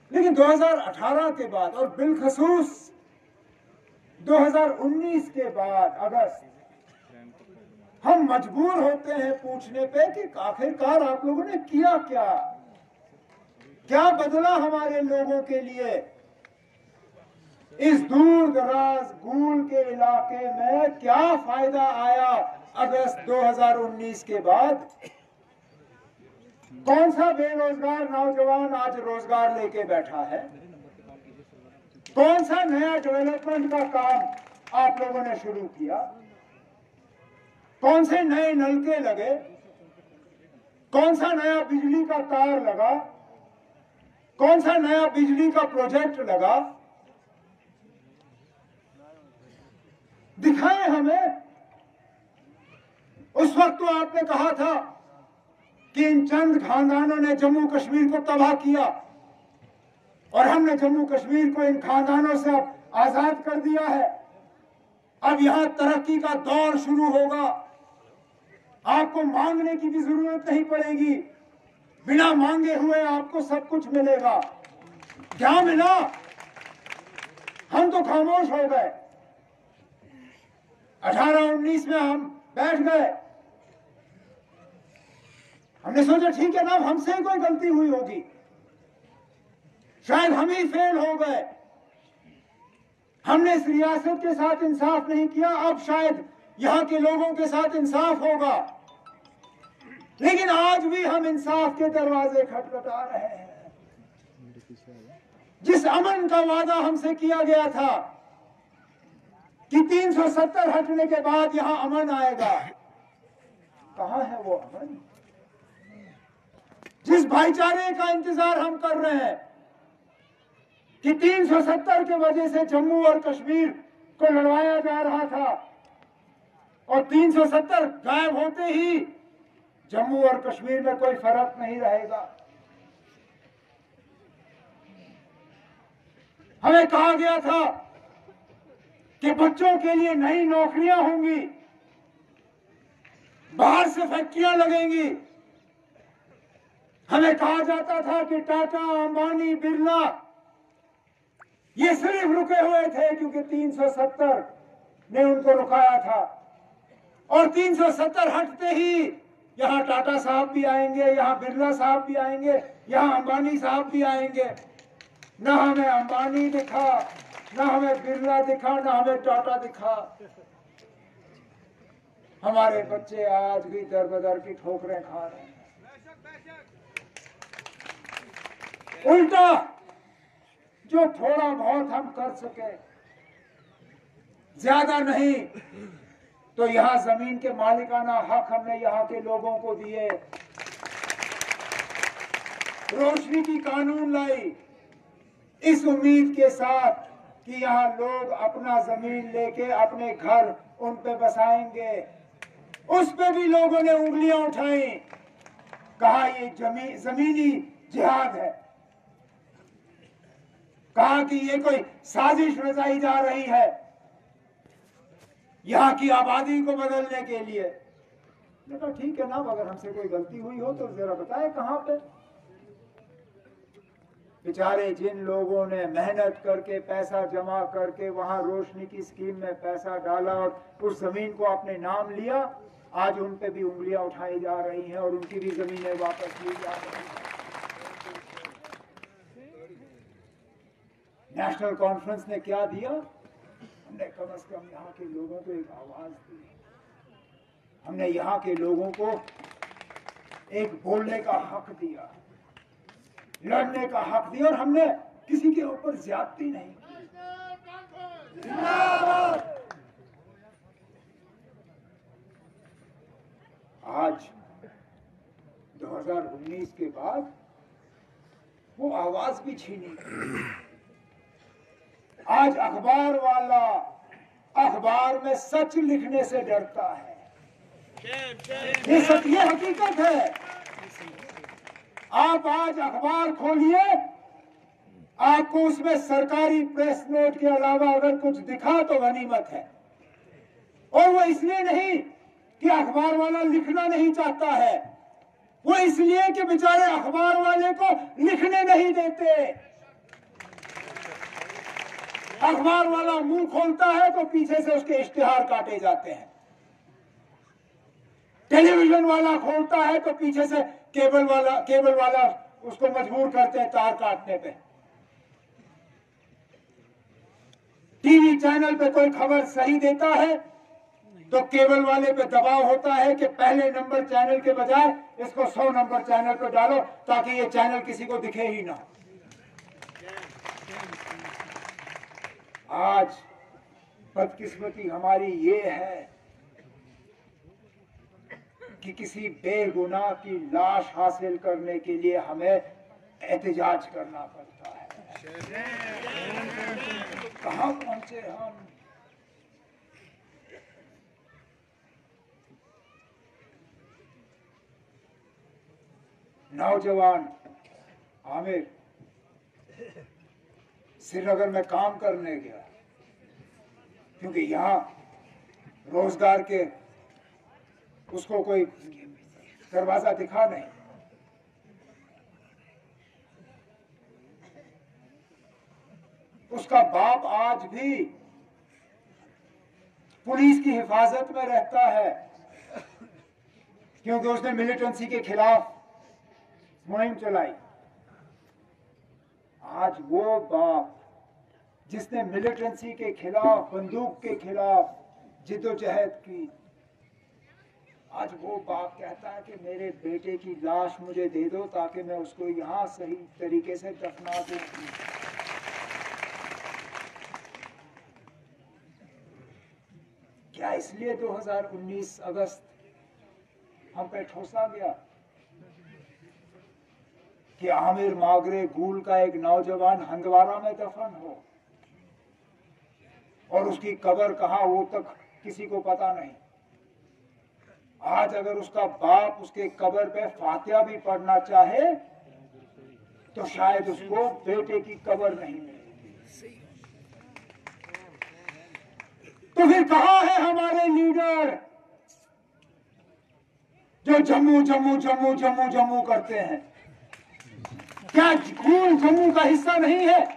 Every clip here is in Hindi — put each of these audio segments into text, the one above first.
लेकिन 2018 के बाद और बिलखसूस 2019 के बाद अगस्त हम मजबूर होते हैं पूछने पे कि आखिरकार आप लोगों ने किया क्या, क्या बदला हमारे लोगों के लिए। इस दूर दराज गूल के इलाके में क्या फायदा आया अगस्त 2019 के बाद? कौन सा बेरोजगार नौजवान आज रोजगार लेके बैठा है? कौन सा नया डेवलपमेंट का काम आप लोगों ने शुरू किया? कौन से नए नलके लगे? कौन सा नया बिजली का तार लगा? कौन सा नया बिजली का प्रोजेक्ट लगा? दिखाएं हमें। उस वक्त तो आपने कहा था कि इन चंद खानदानों ने जम्मू कश्मीर को तबाह किया और हमने जम्मू कश्मीर को इन खानदानों से अब आजाद कर दिया है। अब यहां तरक्की का दौर शुरू होगा, आपको मांगने की भी जरूरत नहीं पड़ेगी, बिना मांगे हुए आपको सब कुछ मिलेगा। क्या मिला? हम तो खामोश हो गए। 18-19 में हम बैठ गए। हमने सोचा ठीक है ना, हमसे ही कोई गलती हुई होगी, शायद हम ही फेल हो गए, हमने इस रियासत के साथ इंसाफ नहीं किया, अब शायद यहां के लोगों के साथ इंसाफ होगा। लेकिन आज भी हम इंसाफ के दरवाजे खटखटा रहे हैं। जिस अमन का वादा हमसे किया गया था कि 370 हटने के बाद यहां अमन आएगा, कहां है वो अमन? जिस भाईचारे का इंतजार हम कर रहे हैं कि 370 के वजह से जम्मू और कश्मीर को लड़वाया जा रहा था और 370 गायब होते ही जम्मू और कश्मीर में कोई फर्क नहीं रहेगा। हमें कहा गया था कि बच्चों के लिए नई नौकरियां होंगी, बाहर से फैक्ट्रियां लगेंगी। हमें कहा जाता था कि टाटा, अंबानी, बिरला ये सिर्फ रुके हुए थे क्योंकि 370 ने उनको रुकाया था और 370 हटते ही यहां टाटा साहब भी आएंगे, यहां बिरला साहब भी आएंगे, यहां अंबानी साहब भी आएंगे। न हमें अंबानी दिखा, न हमें बिरला दिखा, न हमें टाटा दिखा। हमारे बच्चे आज भी दर बदर की ठोकरें खा रहे हैं। उल्टा जो थोड़ा बहुत हम कर सके, ज्यादा नहीं, तो यहां जमीन के मालिकाना हक हमने यहां के लोगों को दिए। रोशनी की कानून लाई इस उम्मीद के साथ कि यहां लोग अपना जमीन लेके अपने घर उन पे बसाएंगे। उस पे भी लोगों ने उंगलियां उठाई, कहा ये जमीनी जिहाद है, कहा कि ये कोई साजिश रचाई जा रही है यहां की आबादी को बदलने के लिए। मैं कहा ठीक है ना, अगर हमसे कोई गलती हुई हो तो जरा बताएं कहां पे। बेचारे जिन लोगों ने मेहनत करके पैसा जमा करके वहां रोशनी की स्कीम में पैसा डाला और उस जमीन को अपने नाम लिया, आज उन पे भी उंगलियां उठाई जा रही हैं और उनकी भी जमीनें वापस ली जा रही हैं। नेशनल कॉन्फ्रेंस ने क्या दिया? हमने कम से कम यहाँ के लोगों को एक आवाज दी, हमने यहाँ के लोगों को एक बोलने का हक दिया, लड़ने का हक दिया, और हमने किसी के ऊपर ज्यादती नहीं की। आज 2019 के बाद वो आवाज भी छीनी गई। आज अखबार वाला अखबार में सच लिखने से डरता है। ये सत्य हकीकत है। आप आज अखबार खोलिए, आपको उसमें सरकारी प्रेस नोट के अलावा अगर कुछ दिखा तो गनीमत है। और वो इसलिए नहीं कि अखबार वाला लिखना नहीं चाहता है, वो इसलिए कि बेचारे अखबार वाले को लिखने नहीं देते। अखबार वाला मुंह खोलता है तो पीछे से उसके इश्तिहार काटे जाते हैं। टेलीविजन वाला खोलता है तो पीछे से केबल वाला उसको मजबूर करते हैं तार काटने पे। टीवी चैनल पे कोई खबर सही देता है तो केबल वाले पे दबाव होता है कि पहले नंबर चैनल के बजाय इसको 100 नंबर चैनल पे डालो ताकि ये चैनल किसी को दिखे ही ना। आज बदकिस्मती हमारी ये है कि किसी बेगुनाह की लाश हासिल करने के लिए हमें एहतजाज करना पड़ता है। कहां पहुंचे हम? नौजवान आमिर श्रीनगर में काम करने गया क्योंकि यहाँ रोजगार के उसको कोई दरवाजा दिखा नहीं। उसका बाप आज भी पुलिस की हिफाजत में रहता है क्योंकि उसने मिलिटेंसी के खिलाफ मुहिम चलाई। आज वो बाप जिसने मिलिटेंसी के खिलाफ, बंदूक के खिलाफ जिद्दोजहद की, आज वो बाप कहता है कि मेरे बेटे की लाश मुझे दे दो ताकि मैं उसको यहाँ सही तरीके से दफना दूं। क्या इसलिए 2019 अगस्त हम पे ठोसा गया कि आमिर मागरे गूल का एक नौजवान हंदवारा में दफन हो और उसकी कब्र कहां वो तक किसी को पता नहीं। आज अगर उसका बाप उसके कब्र पे फातिहा भी पढ़ना चाहे तो शायद उसको बेटे की कब्र नहीं मिलेगी। तो फिर कहां है हमारे लीडर जो जम्मू जम्मू जम्मू जम्मू जम्मू करते हैं? क्या गूल जम्मू का हिस्सा नहीं है?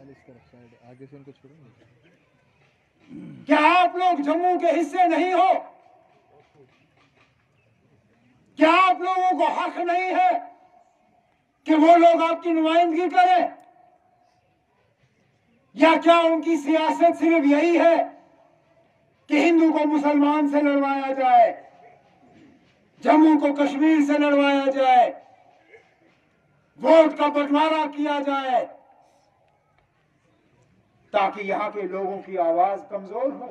क्या आप लोग जम्मू के हिस्से नहीं हो? क्या आप लोगों को हक नहीं है कि वो लोग आपकी नुमाइंदगी करें? या क्या उनकी सियासत सिर्फ यही है कि हिंदू को मुसलमान से लड़वाया जाए, जम्मू को कश्मीर से लड़वाया जाए, वोट का बंटवारा किया जाए ताकि यहां के लोगों की आवाज कमजोर हो?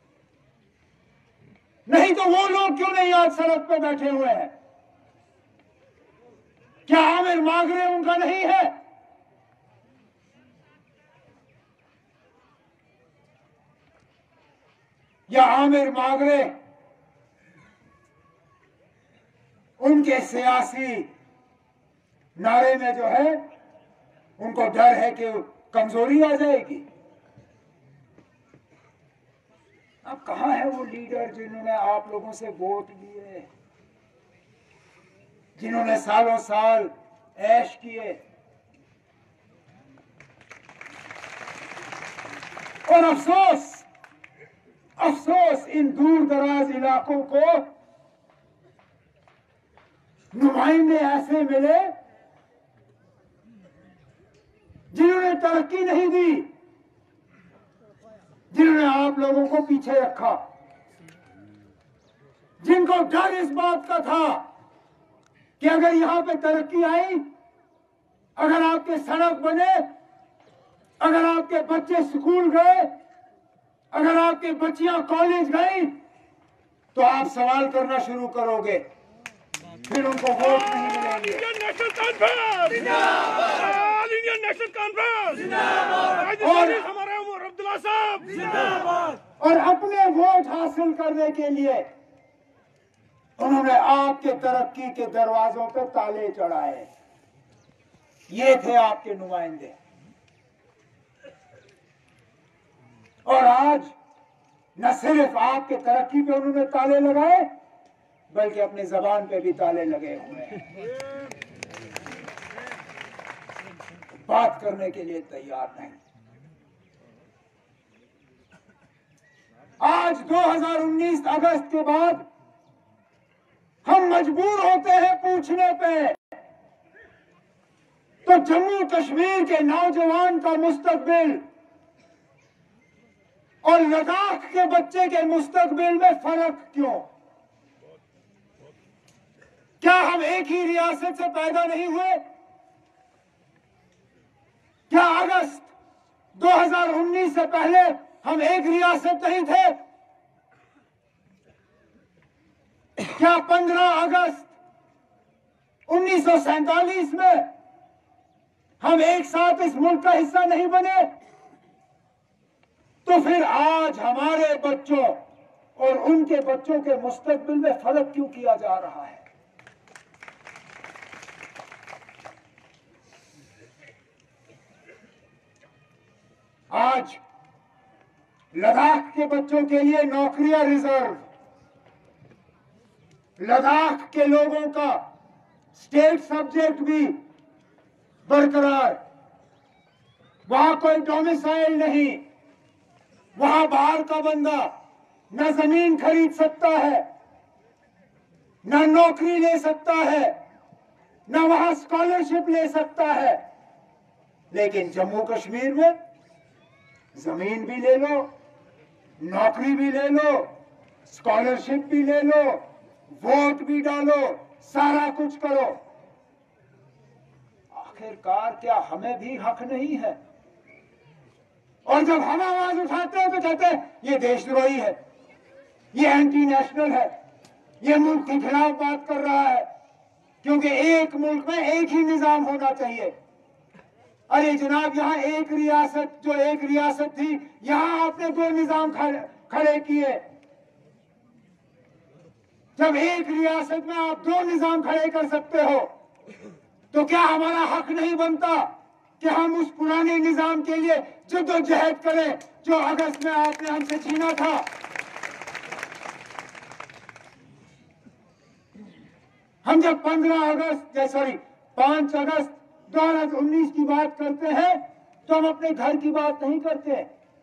नहीं तो वो लोग क्यों नहीं आज सड़क पे बैठे हुए हैं? क्या आमिर मागरे उनका नहीं है? या आमिर मागरे उनके सियासी नारे में जो है उनको डर है कि कमजोरी आ जाएगी? अब कहां है वो लीडर जिन्होंने आप लोगों से वोट लिए, जिन्होंने सालों साल ऐश किए? और अफसोस अफसोस इन दूर दराज इलाकों को नुमाइंदे ऐसे मिले जिन्होंने तरक्की नहीं दी, जिन्होंने आप लोगों को पीछे रखा, जिनको डर इस बात का था कि अगर यहां पे तरक्की आई, अगर आपके सड़क बने, अगर आपके बच्चे स्कूल गए, अगर आपके बच्चियां कॉलेज गई तो आप सवाल करना शुरू करोगे, फिर उनको वोट नहीं मिलेंगे। इंडियन नेशनल कॉन्फ्रेंस जिंदाबाद, इंडियन नेशनल कॉन्फ्रेंस जिंदाबाद, और हमारे उमर अब्दुल्ला साहब जिंदाबाद। और अपने वोट हासिल करने के लिए उन्होंने आपके तरक्की के दरवाजों पे ताले चढ़ाए। ये थे आपके नुमाइंदे। और आज न सिर्फ आपके तरक्की पे उन्होंने ताले लगाए बल्कि अपने जबान पे भी ताले लगे हुए हैं। बात करने के लिए तैयार नहीं। आज 2019 अगस्त के बाद हम मजबूर होते हैं पूछने पे, तो जम्मू कश्मीर के नौजवान का मुस्तकबिल और लद्दाख के बच्चे के मुस्तकबिल में फर्क क्यों? क्या हम एक ही रियासत से पैदा नहीं हुए? क्या अगस्त 2019 से पहले हम एक रियासत नहीं थे? क्या 15 अगस्त 1947 में हम एक साथ इस मुल्क का हिस्सा नहीं बने? तो फिर आज हमारे बच्चों और उनके बच्चों के मुस्तकबिल में फर्क क्यों किया जा रहा है? आज लद्दाख के बच्चों के लिए नौकरियां रिजर्व, लद्दाख के लोगों का स्टेट सब्जेक्ट भी बरकरार, वहां कोई डोमिसाइल नहीं, वहां बाहर का बंदा न जमीन खरीद सकता है, न नौकरी ले सकता है, न वहां स्कॉलरशिप ले सकता है। लेकिन जम्मू कश्मीर में जमीन भी ले लो, नौकरी भी ले लो, स्कॉलरशिप भी ले लो, वोट भी डालो, सारा कुछ करो। आखिरकार क्या हमें भी हक नहीं है? और जब हम आवाज उठाते हैं तो कहते हैं ये देशद्रोही है, ये एंटी नेशनल है, ये मुल्क के खिलाफ बात कर रहा है, क्योंकि एक मुल्क में एक ही निजाम होना चाहिए। अरे जनाब, यहाँ एक रियासत, जो एक रियासत थी, यहाँ आपने दो निजाम खड़े किए। जब एक रियासत में आप दो निजाम खड़े कर सकते हो, तो क्या हमारा हक नहीं बनता कि हम उस पुराने निजाम के लिए जद्दोजहद करें जो अगस्त में आपने हमसे छीना था? हम जब 5 अगस्त 2019 की बात करते हैं तो हम अपने घर की बात नहीं करते,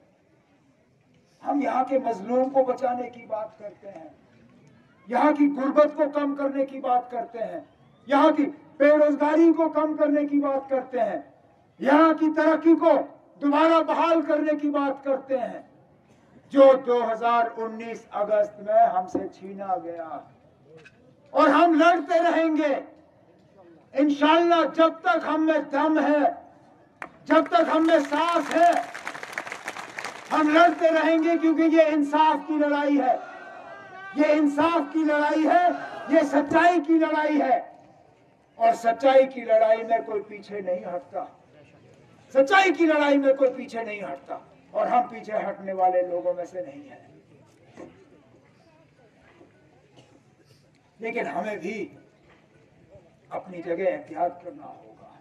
हम यहाँ के मजलूम को बचाने की बात करते हैं, यहाँ की गुर्बत को कम करने की बात करते हैं, यहाँ की बेरोजगारी को कम करने की बात करते हैं, यहाँ की तरक्की को दोबारा बहाल करने की बात करते हैं, जो 2019 अगस्त में हमसे छीना गया। और हम लड़ते रहेंगे इंशाअल्लाह, जब तक हम में दम है, जब तक हम में सांस है, हम लड़ते रहेंगे, क्योंकि ये इंसाफ की लड़ाई है, ये इंसाफ की लड़ाई है, ये सच्चाई की लड़ाई है। और सच्चाई की लड़ाई में कोई पीछे नहीं हटता, सच्चाई की लड़ाई में कोई पीछे नहीं हटता, और हम पीछे हटने वाले लोगों में से नहीं हैं। लेकिन हमें भी अपनी जगह एहतियात करना होगा,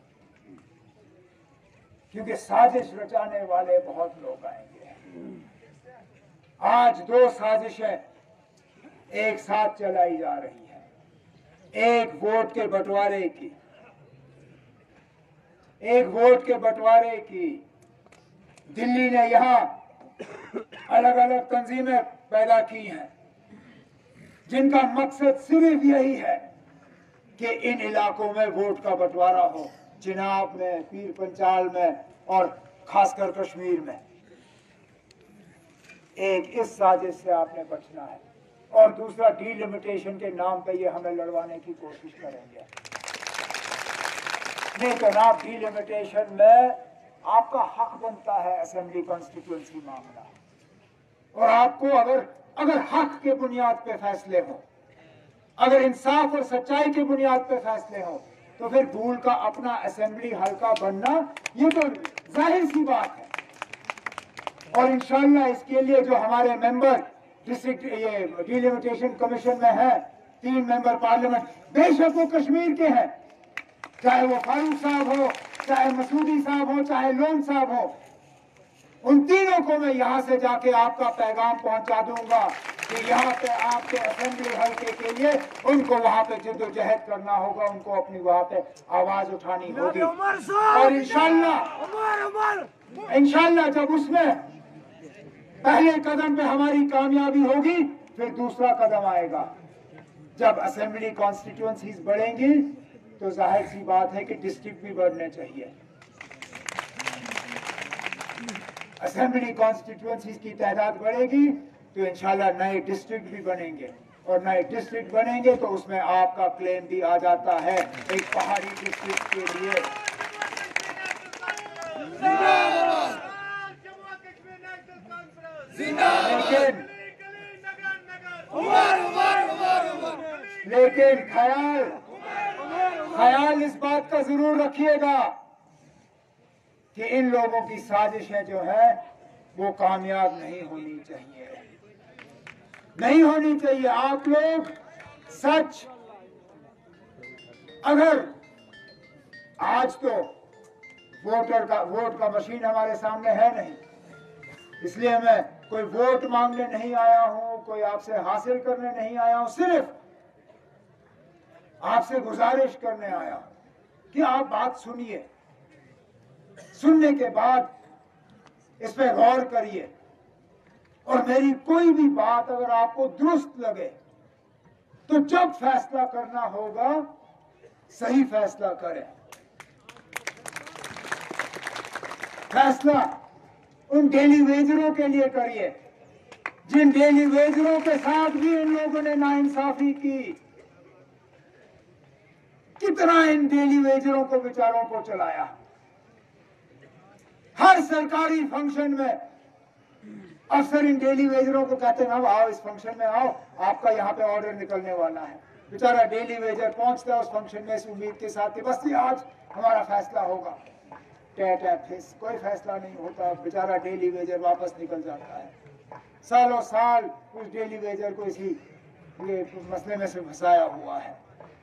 क्योंकि साजिश रचाने वाले बहुत लोग आएंगे। आज दो साजिशें एक साथ चलाई जा रही है, एक वोट के बंटवारे की, एक वोट के बंटवारे की। दिल्ली ने यहां अलग अलग तंजीमें पैदा की हैं, जिनका मकसद सिर्फ यही है कि इन इलाकों में वोट का बंटवारा हो, चिनाब में, पीर पंचाल में और खासकर कश्मीर में। एक इस साजिश से आपने बचना है, और दूसरा डीलिमिटेशन के नाम पे ये हमें लड़वाने की कोशिश करेंगे। लेकिन आप डीलिमिटेशन में आपका हक बनता है असेंबली कॉन्स्टिट्यूएंसी मामला, और आपको अगर हक के बुनियाद पे फैसले हो, अगर इंसाफ और सच्चाई के बुनियाद पे फैसले हो, तो फिर भूल का अपना असेंबली हल्का बनना ये तो जाहिर सी बात है। और इंशाअल्लाह इसके लिए जो हमारे मेंबर डिस्ट्रिक्ट ये डिलिमिटेशन कमीशन में है, 3 मेंबर पार्लियामेंट, बेशक वो कश्मीर के हैं, चाहे वो फारूक साहब हो, चाहे मसूदी साहब हो, चाहे लोन साहब हो, उन तीनों को मैं यहाँ से जाके आपका पैगाम पहुंचा दूंगा कि यहाँ पे आपके असेंबली हल्के के लिए उनको वहाँ पे जद्दोजहद करना होगा, उनको अपनी वहाँ पे आवाज उठानी होगी। और इंशाअल्लाह जब उसमें पहले कदम पे हमारी कामयाबी होगी, फिर दूसरा कदम आएगा। जब असेंबली कॉन्स्टिट्यूएंसीज बढ़ेंगी तो जाहिर सी बात है कि डिस्ट्रिक्ट भी बढ़ने चाहिए। असेंबली कॉन्स्टिट्यूएंसीज की तादाद बढ़ेगी तो इंशाल्लाह नए डिस्ट्रिक्ट भी बनेंगे, और नए डिस्ट्रिक्ट बनेंगे तो उसमें आपका क्लेम भी आ जाता है एक पहाड़ी डिस्ट्रिक्ट के लिए। लेकिन ख्याल इस बात का जरूर रखिएगा कि इन लोगों की साजिशें जो है वो कामयाब नहीं होनी चाहिए, नहीं होनी चाहिए। आप लोग सच, अगर आज तो वोट का मशीन हमारे सामने है नहीं, इसलिए मैं कोई वोट मांगने नहीं आया हूं, कोई आपसे हासिल करने नहीं आया हूं, सिर्फ आपसे गुजारिश करने आया हूं कि आप बात सुनिए, सुनने के बाद इस पे गौर करिए, और मेरी कोई भी बात अगर आपको दुरुस्त लगे तो जब फैसला करना होगा सही फैसला करें। फैसला उन डेली वेजरों के लिए करिए जिन डेली वेजरों के साथ भी इन लोगों ने नाइंसाफी की। कितना इन डेली वेजरों को, बेचारों को चलाया। हर सरकारी फंक्शन में अफसर इन डेली वेजरों को कहते हैं अब आओ इस फंक्शन में आओ, आपका यहाँ पे ऑर्डर निकलने वाला है। बेचारा डेली वेजर पहुंचता है उस फंक्शन में इस उम्मीद के साथ कि बस ये आज हमारा फैसला होगा। कोई फैसला नहीं होता, बेचारा डेली वेजर वापस निकल जाता है। सालों साल उस डेली वेजर को इसी ये मसले में से फंसाया हुआ है।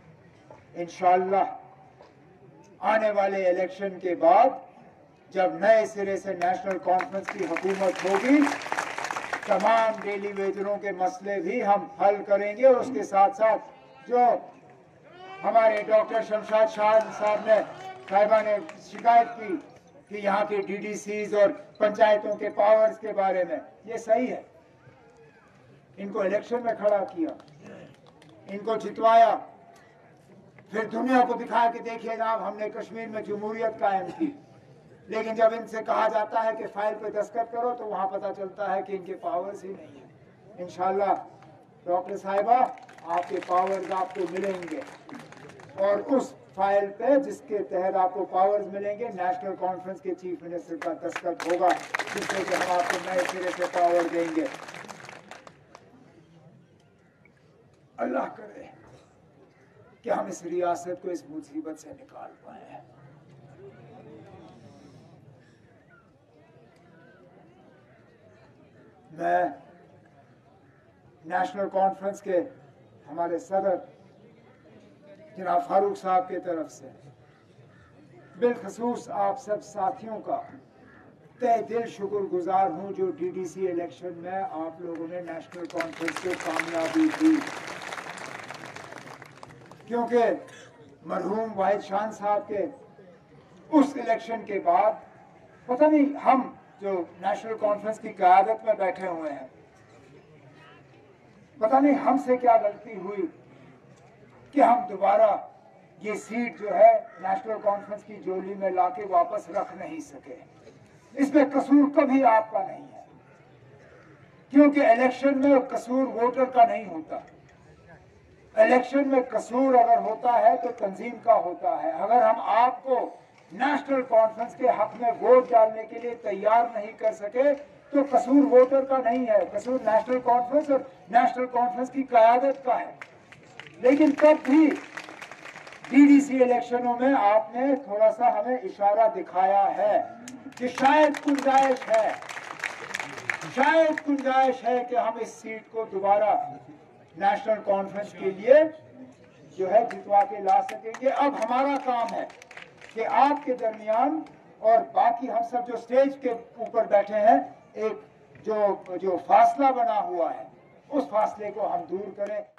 इंशाअल्लाह आने वाले इलेक्शन के बाद जब नए सिरे से नेशनल कॉन्फ्रेंस की हुकूमत होगी, तमाम डेली वेजरों के मसले भी हम हल करेंगे, और उसके साथ साथ जो हमारे डॉक्टर शमशाद साहिबा ने शिकायत की कि यहाँ के डीडीसीज और पंचायतों के पावर्स के बारे में, ये सही है। इनको इलेक्शन में खड़ा किया, इनको जितवाया, फिर दुनिया को दिखाया कि देखिए जनाब हमने कश्मीर में जमहूरियत कायम की। लेकिन जब इनसे कहा जाता है कि फाइल पे दस्तखत करो तो वहां पता चलता है कि इनके पावर्स ही नहीं है। इंशाल्लाह डॉक्टर साहिबा आपके पावर्स आपको मिलेंगे, और उस फाइल पे जिसके तहत आपको पावर्स मिलेंगे नेशनल कॉन्फ्रेंस के चीफ मिनिस्टर का दस्तखत होगा, जिससे कि हम आपको नए सिरे से पावर देंगे। अल्लाह करे कि हम इस रियासत को इस मुसीबत से निकाल पाए। मैं नेशनल कॉन्फ्रेंस के हमारे सदर जनाब फारूक साहब के तरफ से बिलखसूस आप सब साथियों का तहे दिल शुक्रगुजार हूं जो डीडीसी इलेक्शन में आप लोगों ने नेशनल कॉन्फ्रेंस को कामयाबी दी, क्योंकि मरहूम वाहिद शान साहब के उस इलेक्शन के बाद पता नहीं हम जो नेशनल कॉन्फ्रेंस की क़यादत में बैठे हुए हैं, पता नहीं हमसे क्या गलती हुई कि हम दोबारा ये सीट जो है नेशनल कॉन्फ्रेंस की झोली में लाके वापस रख नहीं सके। इसमें कसूर कभी आपका नहीं है, क्योंकि इलेक्शन में कसूर वोटर का नहीं होता। इलेक्शन में कसूर अगर होता है तो तंजीम का होता है। अगर हम आपको नेशनल कॉन्फ्रेंस के हक में वोट डालने के लिए तैयार नहीं कर सके तो कसूर वोटर का नहीं है, कसूर नेशनल कॉन्फ्रेंस और नेशनल कॉन्फ्रेंस की क़यादत का है। लेकिन तब भी डीडीसी इलेक्शनों में आपने थोड़ा सा हमें इशारा दिखाया है कि शायद गुंजाइश है कि हम इस सीट को दोबारा नेशनल कॉन्फ्रेंस के लिए जो है जितवा के ला सकेंगे। अब हमारा काम है कि आपके दरमियान और बाकी हम सब जो स्टेज के ऊपर बैठे हैं, एक जो फासला बना हुआ है उस फासले को हम दूर करें।